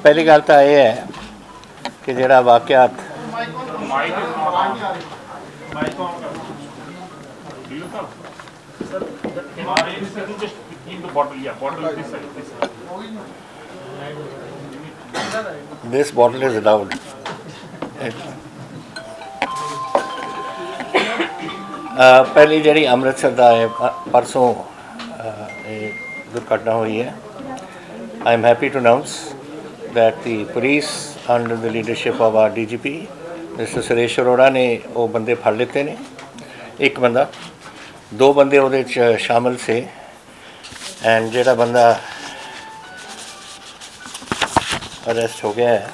पहली गल तो यह है कि जिहड़ा वाक़यात this bottle is allowed. पहली जी अमृतसर का परसों दुर्घटना हुई है. I am happy to announce that the police under the leadership of our DGP Mr. Suresh Arora ने वो बंदे फड़ लेते ने. एक बंदा, दो बंदे उहदे च शामिल से एंड जिहड़ा बंदा अरेस्ट हो गया है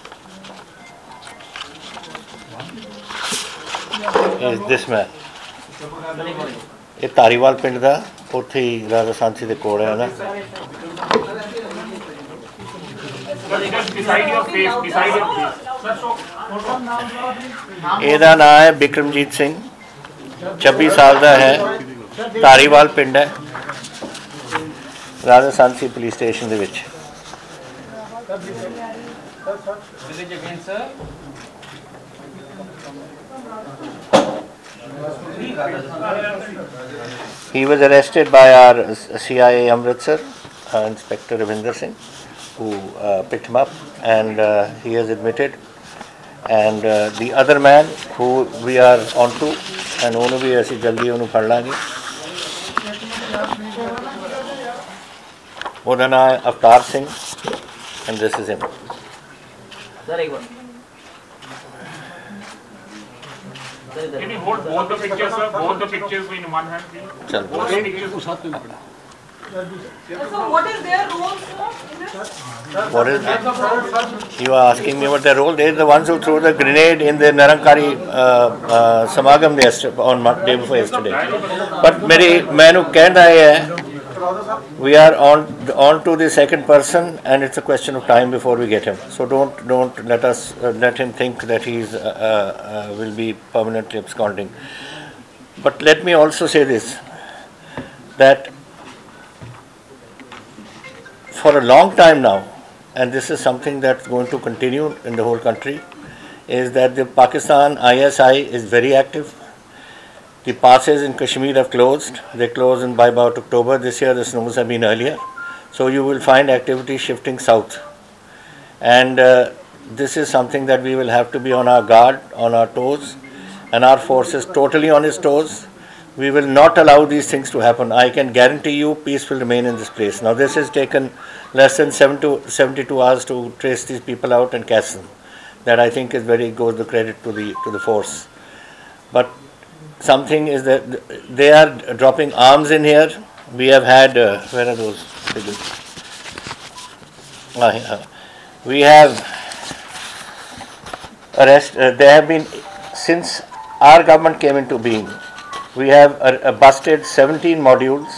इज दिस मैन. ये धारीवाल पिंड का उत्थे ही राजा सांसी दे कोल है ना. ਇਹਦਾ नाम है बिक्रमजीत सिंह, 26 साल का है, धारीवाल पिंड है, राजा सांसी पुलिस स्टेशन दे विच. He was arrested by our CIA Amritsar, Inspector Ravinder Singh, who picked him up, and he has admitted. And the other man who we are onto, and ਉਹਨੂੰ ਵੀ ਅਸੀਂ ਜਲਦੀ ਉਹਨੂੰ ਫੜ ਲਾਂਗੇ. ਉਹਦਾ ਨਾਮ ਹੈ Avtar Singh, and this is him. Can you hold both the pictures, sir? Both the pictures in one hand, please. चल Both the pictures. So what is their role, sir, in this? What is it? You are asking me about their role. They are the ones who threw the grenade in the Narankari Samagam on day before yesterday. But मैंने कहना है, we are on to the second person, and it's a question of time before we get him. So don't let him think that he's will be permanently absconding. But let me also say this, that for a long time now, and this is something that's going to continue in the whole country, is that the Pakistan ISI is very active. The passes in Kashmir have closed. They closed by about October this year. The snows have been earlier. So you will find activity shifting south. And this is something that we will have to be on our guard, on our toes, and our force is totally on its toes. We will not allow these things to happen. I can guarantee you peace will remain in this place. Now this has taken less than 72 hours to trace these people out and catch them. That I think is goes the credit to the force. But something is that they are dropping arms in here. We have had where are those figures? We have they have been, since our government came into being, we have busted 17 modules.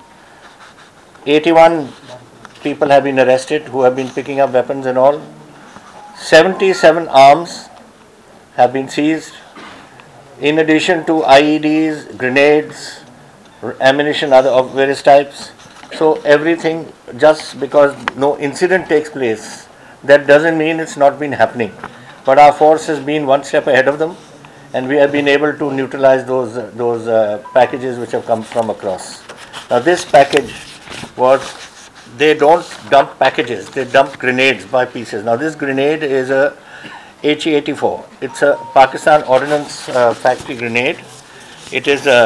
81 people have been arrested who have been picking up weapons and all. 77 arms have been seized, in addition to IEDs, grenades, ammunition of various types. So everything, just because no incident takes place, that doesn't mean it's not been happening. But our force has been one step ahead of them, and we have been able to neutralize those packages which have come from across. Now this package was, they don't dump packages, they dump grenades by pieces. Now this grenade is a HE-84. It's a Pakistan Ordnance Factory grenade. It is a,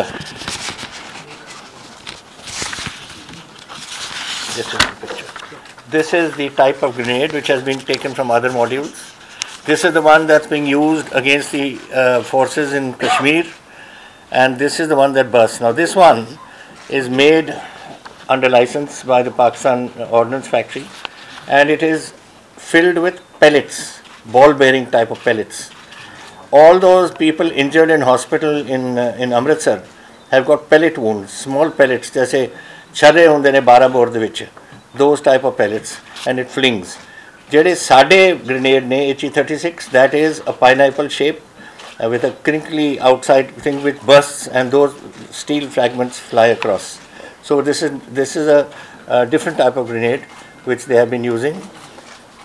this is the type of grenade which has been taken from other modules. This is the one that's being used against the forces in Kashmir, and this is the one that bursts. Now this one is made under license by the Pakistan Ordnance Factory, and it is filled with pellets, ball bearing type of pellets. All those people injured in hospital in Amritsar have got pellet wounds, small pellets, जैसे छर्रे होंदे ने 12 bore दे विच, those type of pellets, and it flings. ਜਿਹੜੇ ਸਾਡੇ grenade ਨੇ HE-36, that is a pineapple shape with a crinkly outside thing which bursts, and those steel fragments fly across. So this is a different type of grenade which they have been using.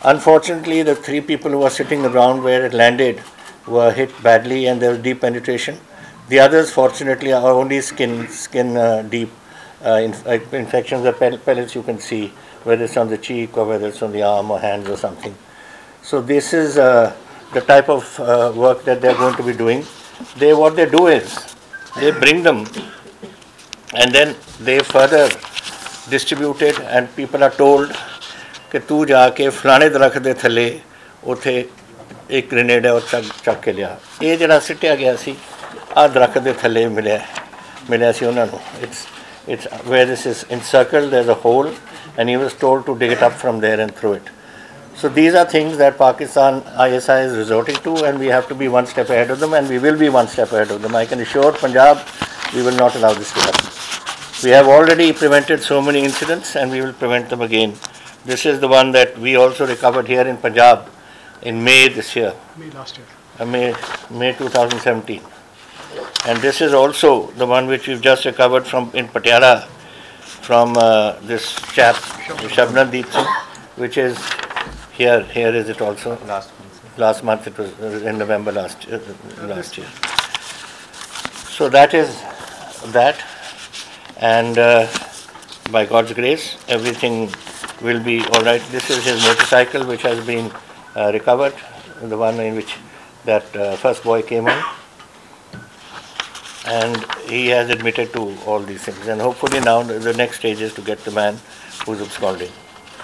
Unfortunately, the 3 people who were sitting around where it landed were hit badly and there was deep penetration. The others, fortunately, are only skin deep infections or pellets you can see, whether it's on the cheek or whether it's on the arm or hands or something. So this is the type of work that they're going to be doing. What they do is, they bring them and then they further distribute it, and people are told कि तू जाके फलाने दरख्त दे थले उत्थे एक grenade है और चक के लिया ये जरा सिटिया गया सी आ दरख्त दे थले मिलिया सी उन्होंने it's where this is encircled, there's a hole, and he was told to dig it up from there and throw it. So these are things that Pakistan ISI is resorting to, and we have to be one step ahead of them, and we will be one step ahead of them. I can assure Punjab we will not allow this to happen. We have already prevented so many incidents, and we will prevent them again. This is the one that we also recovered here in Punjab in May this year. May last year. May 2017. And this is also the one which we've just recovered in Patiala from this chap, Shabnam Deep Singh, which is here. Here is it also. Last month it was in November last year. So that is that. And by God's grace, everything will be all right. This is his motorcycle which has been recovered, the one in which that first boy came on. And he has admitted to all these things. And hopefully now the next stage is to get the man who's absconding.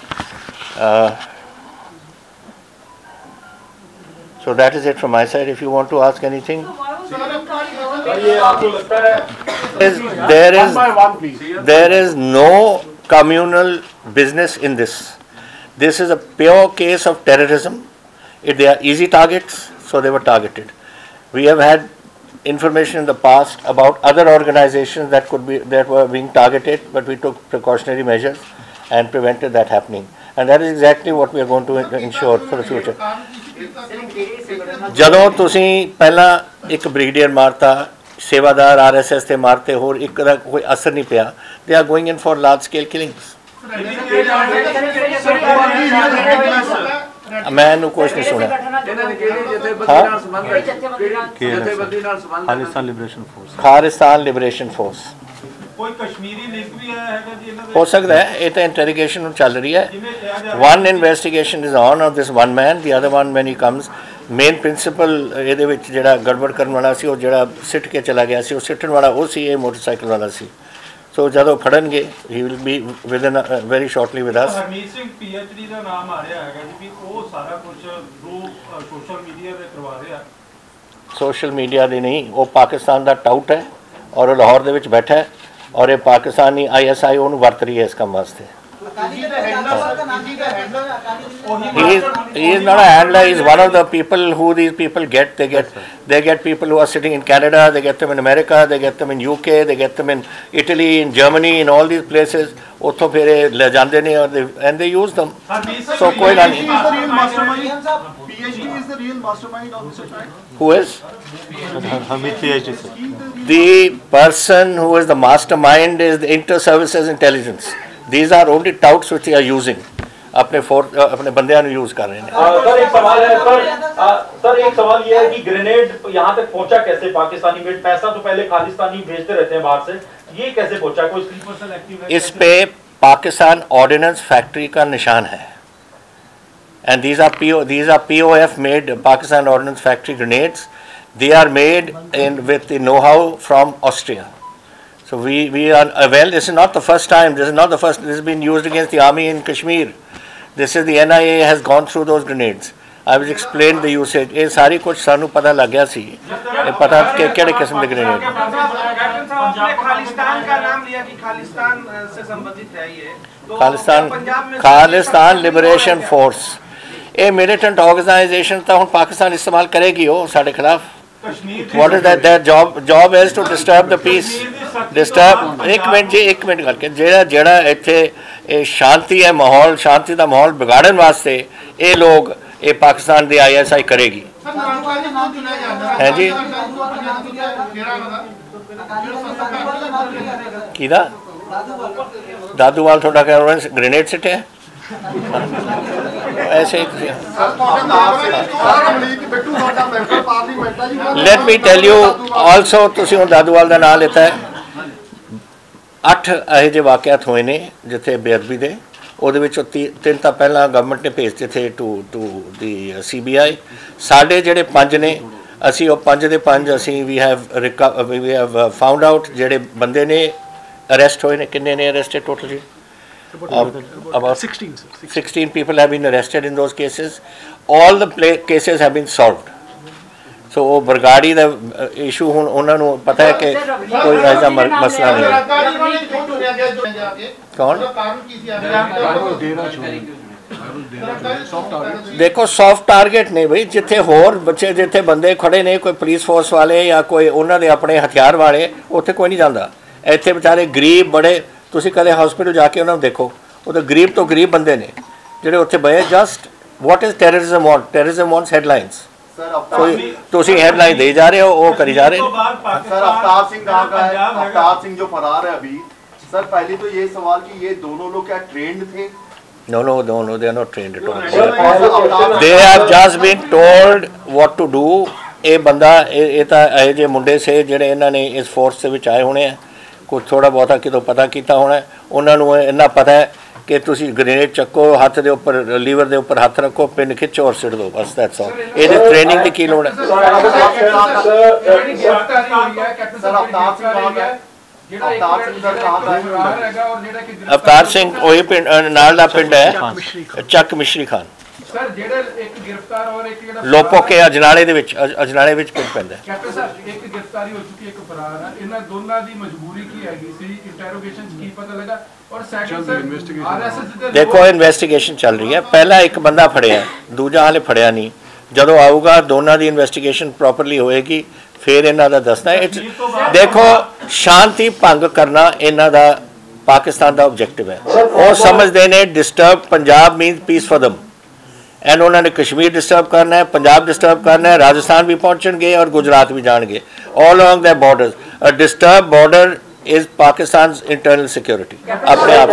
So that is it from my side. If you want to ask anything. There is no communal business in this. This is a pure case of terrorism. They are easy targets, so they were targeted. We have had information in the past about other organizations that were being targeted, but we took precautionary measures and prevented that happening. And that is exactly what we are going to ensure for the future. ਜਦੋਂ ਤੁਸੀਂ ਪਹਿਲਾਂ ਇੱਕ brigadier ਮਾਰਤਾ सेवादार RSS थे मारते हो एक का कोई असर नहीं पिया they are going in for large scale killings मैं कुछ नहीं सुना खालिस्तान लिबरेशन फोर्स कोई कश्मीरी लिंक भी है जी हो सकता है ये तो इंटेरोगेशन चल रही है one investigation is on of this one man the other one when he comes main principal ਇਹਦੇ ਵਿੱਚ ਜਿਹੜਾ ਗੜਬੜ ਕਰਨ ਵਾਲਾ ਸੀ ਉਹ ਜਿਹੜਾ ਸਿੱਟ ਕੇ ਚਲਾ ਗਿਆ ਸੀ ਉਹ ਸਿੱਟਣ ਵਾਲਾ ਉਹ ਸੀ ਇਹ ਮੋਟਰਸਾਈਕਲ ਵਾਲਾ ਸੀ ਸੋ ਜਦੋਂ ਫੜਨਗੇ he will be within very shortly with us Harmeet Singh PhD ਦਾ ਨਾਮ ਆ ਰਿਹਾ ਹੈਗਾ ਜੀ ਵੀ ਉਹ ਸਾਰਾ ਕੁਝ ਜੋ ਸੋਸ਼ਲ ਮੀਡੀਆ ਤੇ ਕਰਵਾ ਰਿਹਾ ਸੋਸ਼ਲ ਮੀਡੀਆ ਦੇ ਨਹੀਂ ਉਹ ਪਾਕਿਸਤਾਨ ਦਾ ਟਾਊਟ ਹੈ ਔਰ ਉਹ ਲਾਹੌਰ ਦੇ ਵਿੱਚ ਬੈਠਾ ਹੈ ਔਰ ਇਹ ਪਾਕਿਸਤਾਨੀ ISI ਉਹਨੂੰ ਵਰਤ ਰਹੀ ਹੈ ਇਸ ਕੰਮ ਵਾਸਤੇ He is not a handler. He is one of the people who these people get. They get people who are sitting in Canada. They get them in America. They get them in UK. They get them in Italy, in Germany, in all these places. Utho phir le jande ne and they use them. So koi na nahi. PhD is the real mastermind of this attack. Who is? Hamid PhD. The person who is the mastermind is the Inter-Services Intelligence. These are only touts which they are using. अपने बंदियां नु use कर रहे हैं sir एक सवाल है sir एक सवाल ये है कि ग्रेनेड यहां तक पहुंचा कैसे पाकिस्तानी में पैसा तो पहले खालिस्तानी भेजते रहते हैं बाहर से ये कैसे पहुंचा कोई पर्सन एक्टिव है इस पे पाकिस्तान ऑर्डिनेंस फैक्ट्री का निशान है and these are POF made Pakistan Ordnance Factory grenades they are made with the know how from Austria. So we are well. This is not the first time. This has been used against the army in Kashmir. This is the NIA has gone through those grenades. I was explained the usage. ये सारी कुछ सानू पता लग गया सी. ये पता कि केड़े किस्म के ग्रेनेड. खालिस्तान का नाम लिया कि खालिस्तान से संबंधित है ये. Khalistan liberation force. ये मिलिटेंट ऑर्गेनाइजेशन तो हम पाकिस्तान इस्तेमाल करेगी हो साढ़े खिलाफ. What is that? Their job is to disturb the peace. Disturb. एक मिनट करके जेड़ा इत्थे शांति है माहौल शांति का माहौल बिगाड़न वास्ते ये लोग ये पाकिस्तान दी ISI करेगी है जी किदा दादूवाल थोड़ा ग्रेनेड सिटे ऐसे ही let me tell you also तुसीं हुण दादूवाल दा नाम लेता है 8 ਇਹੋ ਜਿਹੇ ਵਾਕਿਆਤ ਹੋਏ ਨੇ ਜਿੱਥੇ ਬੇਅਦਬੀ ਦੇ ਉਹਦੇ ਵਿੱਚੋਂ 3 ਤਾਂ ਪਹਿਲਾਂ ਗਵਰਨਮੈਂਟ ਨੇ ਭੇਜ ਦਿੱਤੇ ਟੂ ਦੀ CBI ਸਾਡੇ ਜਿਹੜੇ 5 ਨੇ ਅਸੀਂ ਉਹ 5 ਦੇ 5 ਅਸੀਂ ਵੀ ਹੈਵ ਫਾਊਂਡ ਆਊਟ ਜਿਹੜੇ ਬੰਦੇ ਨੇ ਅਰੈਸਟ ਹੋਏ ਨੇ ਕਿੰਨੇ ਨੇ ਅਰੈਸਟਡ ਟੋਟਲ ਜੀ about 16 people have been arrested in those cases. All the cases have been solved. So वो बरगाड़ी का इशू हुण उन्हां नूं पता है कि कोई ऐसा मसला नहीं है। कौन देखो सॉफ्ट टारगेट ने बई जिथे होर बच्चे जिथे बंदे खड़े ने कोई पुलिस फोर्स वाले या कोई उन्हां दे अपने हथियार वाले उत्थे कोई नहीं जांदा इत्थे बेचारे गरीब बड़े तुसीं कदे हॉस्पिटल जाके उन्हां नूं देखो वो तो गरीब बंदे ने जिहड़े उत्थे बहे just what is terrorism wants headlines तुसीं हेडलाइन दे जा रहे हो वो करी जा रहे हैं। सर अवतार सिंह कहाँ का है? अवतार सिंह जो फरार है अभी सर पहले तो ये सवाल कि ये दोनों लोग क्या ट्रेंड थे? No, they are not trained at all. They have just been told what to do. ये बंदा ये तो ये जे मुंडे से जिहड़े इन्हां ने इस फोर्स ਦੇ ਵਿੱਚ ਆਏ ਹੋਣੇ ਆ कुछ थोड़ा बहुता कितों पता किया होना उन्होंने इन्ना पता है कि तुसी ग्रेनेड चक्को हाथ के उपर लीवर के उपर हाथ रखो पिन खिंचो और सिट दो बस दैट्स ऑल ये ट्रेनिंग की लोड़ है। अवतार सिंह वही पिंड नाल दा पिंड है चक मिश्री खान सर जेड़ा एक गिरफ्तार और एक जेड़ा लोपो के अजनाले दे विच पिंड पैंदा है। कैप्टन सर एक गिरफ्तारी हो चुकी एक फरार है इन्हां दोनों दी मजबूरी की हैगी सी इंटरोगेशन की पता लगा और सेकंड सर आरएसएस देखो इन्वेस्टिगेशन चल रही है पहला एक बंदा फड़िया दूजा हाले फड़िया नहीं जदों आऊगा दोनों दी इन्वेस्टिगेशन प्रॉपरली होएगी फिर इन्हां दा दसना है। देखो शांति भंग करना इन्हां दा पाकिस्तान दा ऑब्जेक्टिव है वो समझते ने disturb Punjab mean peace for them and उन्होंने कश्मीर डिस्टर्ब करना है पंजाब डिस्टर्ब करना है राजस्थान भी पहुँचेंगे और गुजरात भी जाएंगे all along the borders a disturb border is Pakistan internal security अपने आप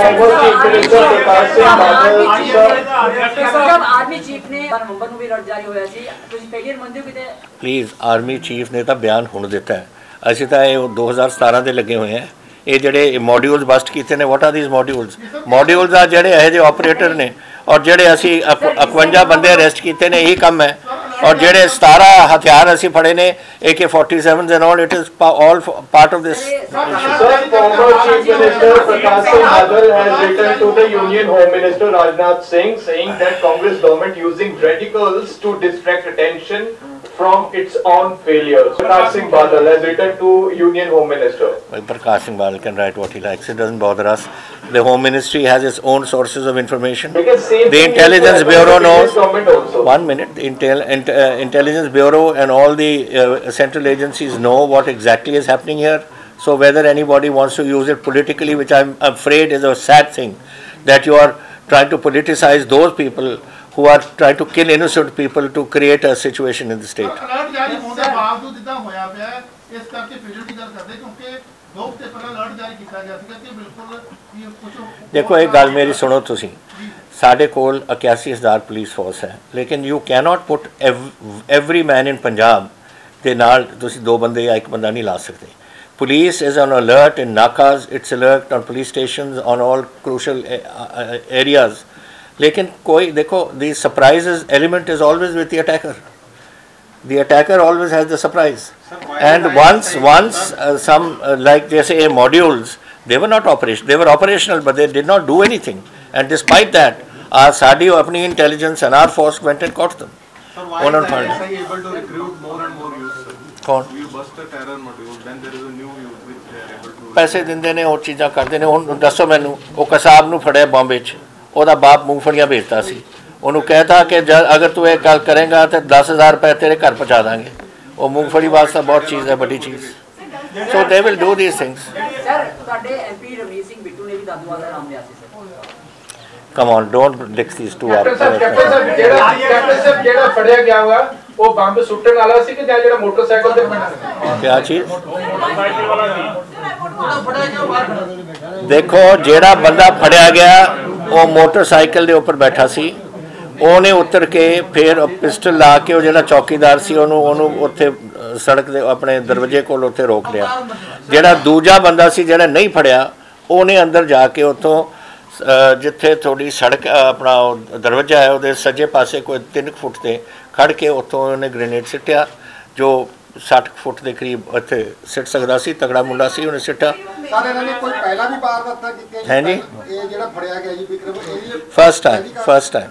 प्लीज़ आर्मी चीफ ने तो बयान हुण दिता है असीं तो 2017 के लगे हुए हैं ये जोड़े मॉड्यूल्स बस्ट किए हैं वॉट आर दीज मॉड्यूल्स आ जोड़े यह जो ऑपरेटर ने और जोड़े असी 51 बंदे अरेस्ट किए ने यही कम है और जोड़े 17 हथियार असी फड़े ने AK-47s and all it is all part of this. Former Chief Minister Prakash Singh Badal has written to the Union Home Minister Rajnath Singh saying that Congress government using radicals to distract attention from its own failures. Prakash Singh Badal has written to Union Home Minister. Prakash Singh Badal can write what he likes. It doesn't bother us. The Home Ministry has its own sources of information. The Intelligence Bureau knows. 1 minute. The Intelligence Bureau and all the central agencies know what exactly is happening here. So whether anybody wants to use it politically, which I'm afraid is a sad thing, that you are trying to politicize those people who are trying to kill innocent people to create a situation in the state. देखो एक गल मेरी सुनो तुसी साढ़े कोल 81,000 police force है लेकिन you cannot put every man in Punjab के नाल तुसी 2 बंदे या 1 बंदा नहीं ला सकते। Police is on alert in नाकाज it's alert on police stations on all crucial areas लेकिन कोई देखो the surprise element is always with the attacker always has the surprise and once some like जैसे ये modules they were not operational they were operational but they did not do anything and despite that sari अपनी intelligence and our force went and caught them. able to recruit more and more youth कौन you bust a terror module then there is a new youth which they are able to पैसे दिंदे ने और चीज़ां करते ने हुण दसो मैनू वो कसाब नूं फड़िया बॉम्बे च ਉਹਦਾ ਬਾਪ ਮੂੰਗਫਲੀਆਂ ਵੇਚਦਾ ਸੀ ਉਹਨੂੰ ਕਹਿਤਾ ਕਿ ਅਗਰ ਤੂੰ ਇਹ ਗੱਲ ਕਰੇਗਾ ਤਾਂ 10,000 ਰੁਪਏ ਤੇਰੇ ਘਰ ਪਹੁੰਚਾ ਦਾਂਗੇ ਉਹ ਮੂੰਗਫਲੀ ਵਾਸਤੇ ਬਹੁਤ ਚੀਜ਼ ਹੈ ਵੱਡੀ ਚੀਜ਼ so they will do these things. Sir ਤੁਹਾਡੇ MP ਰਵਨੀਤ ਸਿੰਘ ਬਿੱਟੂ ਨੇ ਵੀ ਦਾਦੂਵਾਲ ਦਾ ਨਾਮ ਲਿਆ ਸੀ sir. Come on don't mix these two up. Captain Sahib ਜਿਹੜਾ ਫੜਿਆ ਗਿਆ ਹੋਇਆ ਉਹ ਬੰਬ ਸੁੱਟਣ ਵਾਲਾ ਸੀ ਕਿ ਜਿਹੜਾ ਮੋਟਰਸਾਈਕਲ ਤੇ क्या चीज देखो जेड़ा बंदा फड़िया गया वो मोटरसाइकिल के उपर बैठा सी ਉਹਨੇ ਉਤਰ ਕੇ ਫਿਰ ਪਿਸਟਲ ਲਾ ਕੇ ਉਹ ਜਿਹੜਾ ਚੌਕੀਦਾਰ ਸੀ ਉਹਨੂੰ ਉੱਥੇ ਸੜਕ ਦੇ ਆਪਣੇ ਦਰਵਾਜ਼ੇ ਕੋਲ ਉੱਥੇ ਰੋਕ ਲਿਆ। ਜਿਹੜਾ ਦੂਜਾ ਬੰਦਾ ਸੀ ਜਿਹੜਾ ਨਹੀਂ ਫੜਿਆ ਉਹਨੇ ਅੰਦਰ ਜਾ ਕੇ ਉੱਥੋਂ ਜਿੱਥੇ ਥੋੜੀ ਸੜਕ ਆਪਣਾ ਦਰਵਾਜ਼ਾ ਹੈ ਉਹਦੇ ਸੱਜੇ ਪਾਸੇ ਕੋਈ 3 ਫੁੱਟ ਤੇ ਖੜ ਕੇ ਉੱਥੋਂ ਉਹਨੇ ਗ੍ਰੇਨੇਡ ਸਿੱਟਿਆ ਜੋ 60 ਫੁੱਟ ਦੇ ਕਰੀਬ ਉੱਥੇ ਸਿੱਟ ਸਕਦਾ ਸੀ। ਤਗੜਾ ਮੁੰਡਾ ਸੀ, ਉਹਨੇ ਸਿੱਟਿਆ। ਸਰ ਇਹਨਾਂ ਨੇ ਕੋਈ ਪਹਿਲਾਂ ਵੀ ਵਾਰਦਾਤਾਂ ਕੀਤੀਆਂ ਹੈ ਜੀ? ਇਹ ਜਿਹੜਾ ਫੜਿਆ ਗਿਆ ਜੀ ਵਿਕਰਮ ਇਹ first time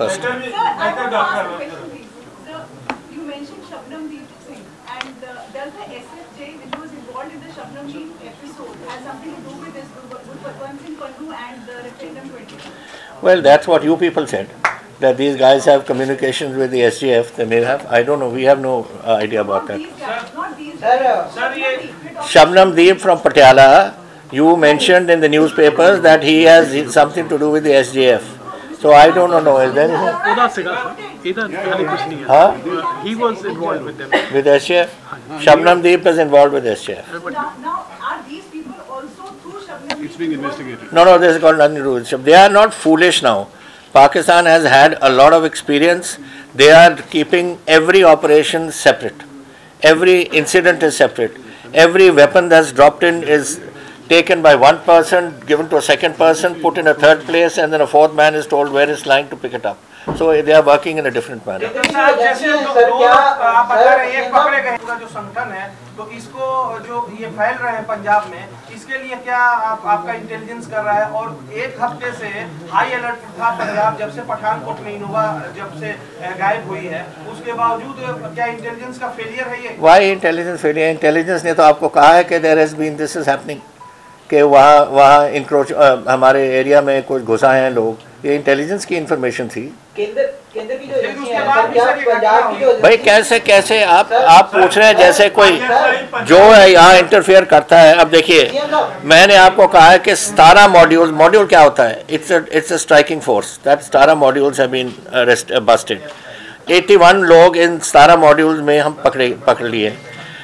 You mentioned Shabnamdeep Singh, and does the SFJ which was involved in the Shabnamdeep episode has something to do with this Gurbatwant Singh Pannu and the referendum 22? Well, that's what you people said, that these guys have communications with the SGF. They may have. I don't know. We have no idea about that. These guys, not these guys. Shabnamdeep from Patiala, you mentioned in the newspapers that he has something to do with the SGF. So I don't know. Is there anything? Huh? He was involved with them. With SGF? Shabnamdeep is involved with SGF. Now, are these people also through Shabnamdeep? It's being investigated. No, this has got nothing to do with SGF. They are not foolish now. Pakistan has had a lot of experience. They are keeping every operation separate. Every incident is separate. Every weapon that's dropped in is taken by one person, given to a second person, put in a third place, and then a fourth man is told where it's lying to pick it up. So they are working in a different manner. जैसे दो आप बता रहे हैं, एक पकड़े गए पूरा जो संगठन है, तो इसको जो ये फैल रहे हैं पंजाब में, इसके लिए क्या आपका इंटेलिजेंस कर रहा है? और एक हफ्ते से हाई अलर्ट था पंजाब जब से पठानकोट में इनोवा जब से गायब हुई है, उसके बावजूद क्या इंटेलिजेंस का फेलियर है ये? Why intelligence failure? Intelligence ने तो आपको कहा है कि there has been this is happening, कि वहाँ इंक्रोच हमारे एरिया में कुछ घुसा हैं लोग। ये इंटेलिजेंस की इंफॉर्मेशन थी। केंद्र की जो एजेंसियां हैं सर, क्या पंजाब की जो भाई कैसे आप पूछ रहे हैं जैसे कोई जो है यहाँ इंटरफेयर करता है। अब देखिए, मैंने आपको कहा है कि 17 मॉड्यूल क्या होता है? It's a striking force. That 17 modules have been busted. 81 लोग इन 17 मॉड्यूल्स में हम पकड़ लिए।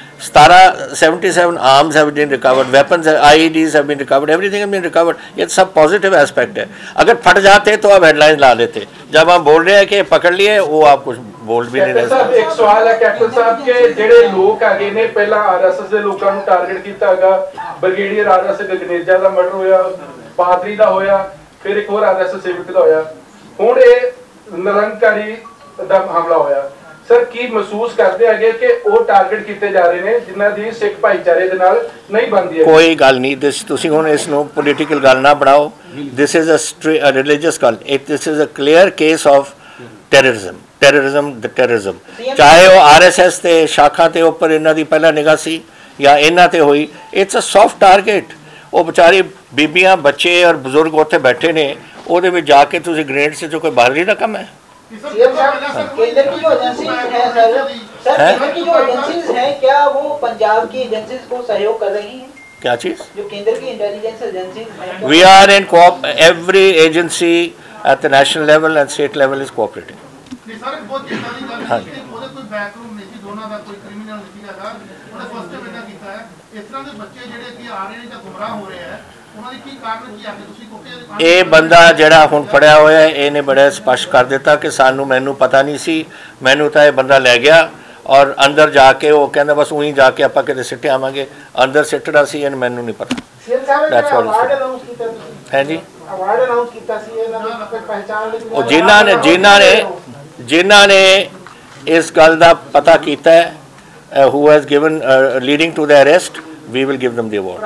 77 arms have been recovered, weapons, IEDs have been recovered, everything has been recovered. ये सब पॉजिटिव एस्पेक्ट है। अगर फट जाते तो आप हेडलाइन ला लेते। जब हम बोल रहे हैं कि पकड़ लिए, वो आप कुछ बोल भी नहीं रहे। एक सवाल है कैप्टन साहब के ਜਿਹੜੇ ਲੋਕ ਹੈਗੇ ਨੇ ਪਹਿਲਾਂ ਆਰਐਸਐਸ ਦੇ ਲੋਕਾਂ ਨੂੰ ਟਾਰਗੇਟ ਕੀਤਾ ਹੈਗਾ, ਬ੍ਰਿਗੇਡੀਅਰ ਆਰਐਸਐਸ ਦੇ ਗਨੇਜਾ ਦਾ ਮਰਡਰ ਹੋਇਆ, ਪਾਦਰੀ ਦਾ ਹੋਇਆ, ਫਿਰ ਇੱਕ ਹੋਰ ਆਰਐਸਐਸ ਸੇਵਕ ਦਾ ਹੋਇਆ, ਹੁਣ ਇਹ ਨਿਰੰਕਾਰੀ ਦਾ ਹਮਲਾ ਹੋਇਆ। सर की महसूस करते हैं कि वो टारगेट किए जा रहे हैं जिन्हां दी सिख भाईचारे दे नाल नहीं बनदी है? कोई गल नहीं, दिस तुसी हुण इस नु पॉलिटिकल गल ना बनाओ। दिस इज अ रिलीजियस गल। This is a clear case of terrorism. चाहे वो आरएसएस ते शाखा ते ऊपर इन्हां दी पहला निगाह सी या इन्हां ते होई, इट्स अ सॉफ्ट टारगेट। वो बेचारी बीबियां बच्चे और बुजुर्ग उत्थे बैठे ने, ओहदे विच जाके तुसी ग्रेनेड से जो कोई बाहरी रकम है? केंद्र की जो एजेंसीज हैं सर केंद्र की जो एजेंसीज हैं, क्या वो पंजाब की एजेंसीज को सहयोग कर रही हैं? क्या चीज? जो केंद्र की इंटेलिजेंस एजेंसीज हैं, we are in every agency at the national level and state level is cooperating. Sir बहुत चेतावनी कर रही है, ਉਹਦੇ ਕੋਈ ਬੈਕਰੂਮ ਨਹੀਂ ਸੀ, ਦੋਨਾਂ ਦਾ ਕੋਈ ਕ੍ਰਿਮੀਨਲ ਨਹੀਂ ਸੀਗਾ ਸਰ। ਉਹਨੇ ਫਸਟ ਟਾਈਮ ਇਹਦਾ ਕੀਤਾ ਹੈ। ਇਸ ਤਰ੍ਹਾਂ ਦੇ ਬੱਚੇ ਜਿਹੜੇ ਕਿ ਆ ਰਹੇ ਨੇ ਜਾਂ ਗੁੰਮਰਾਹ ਹੋ ਰਹੇ ਹੈ, ਉਹਨਾਂ ਦੀ ਕੀ ਕਾਰਨ ਕੀ ਆ ਕੇ ਤੁਸੀਂ ਕੋਕੇ ਇਹ ਬੰਦਾ ਜਿਹੜਾ ਹੁਣ ਫੜਿਆ ਹੋਇਆ ਹੈ, ਇਹਨੇ ਬੜਾ ਸਪਸ਼ਟ ਕਰ ਦਿੱਤਾ ਕਿ ਮੈਨੂੰ ਪਤਾ ਨਹੀਂ ਸੀ, ਮੈਨੂੰ ਤਾਂ ਇਹ ਬੰਦਾ ਲੈ ਗਿਆ ਔਰ ਅੰਦਰ ਜਾ ਕੇ ਉਹ ਕਹਿੰਦਾ ਬਸ ਉਹੀ ਜਾ ਕੇ ਆਪਾਂ ਕਿਤੇ ਸਿੱਟੇ ਆਵਾਂਗੇ। ਅੰਦਰ ਸਿੱਟਣਾ ਸੀ ਇਹਨੂੰ, ਮੈਨੂੰ ਨਹੀਂ ਪਤਾ। ਹੈ ਜੀ, ਅਵਾਰਡ ਅਨਾਉਂਸ ਕੀਤਾ ਸੀ ਇਹਨਾਂ ਦੀ ਕੋਈ ਪਹਿਚਾਣ ਲਈ? ਉਹ ਜਿਨ੍ਹਾਂ ਨੇ ਇਸ ਗੱਲ ਦਾ ਪਤਾ ਕੀਤਾ ਹੈ, who has given leading to the arrest, we will give them the award.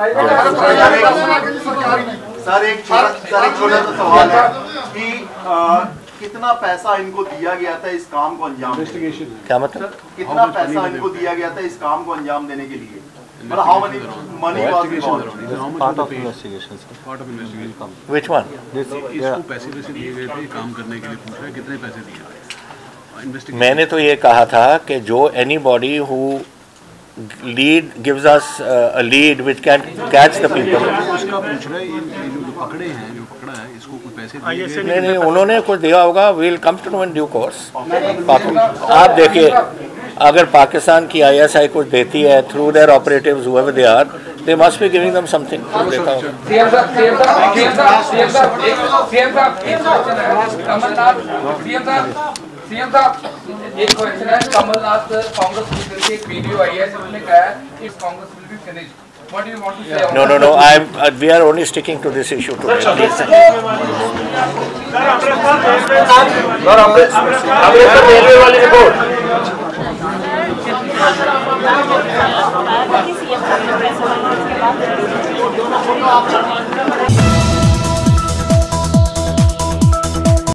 Sir एक छोटा सा सवाल है कि कितना पैसा इनको दिया गया था इस काम को अंजाम देने के लिए? क्या मतलब? कितना पैसा इनको दिया गया था इस काम को अंजाम देने के लिए? मतलब how many money was involved? Part of investigation, sir. Part of investigation. Which one? इसको पैसे दिए गए थे काम करने के लिए, पूछ रहे कितने पैसे दिए? मैंने तो ये कहा था कि जो anybody who gives us a lead which can catch the people. उसका पूछ रहा है ये जो पकड़े हैं, जो पकड़ा है, इसको कोई पैसे दिए? नहीं, उन्होंने कुछ दिया होगा। we'll come to know in due course. आप देखिए, अगर पाकिस्तान की ISI कुछ देती है through their operatives whoever they are, They must be giving them something. CM साहब एक क्वेश्चन है कमलनाथ कांग्रेस लीडर की एक वीडियो आई है जिसमें कहा है कि Congress will be finished. What do you want to say on that? No. We are only sticking to this issue today. Please. Railway वाली रिपोर्ट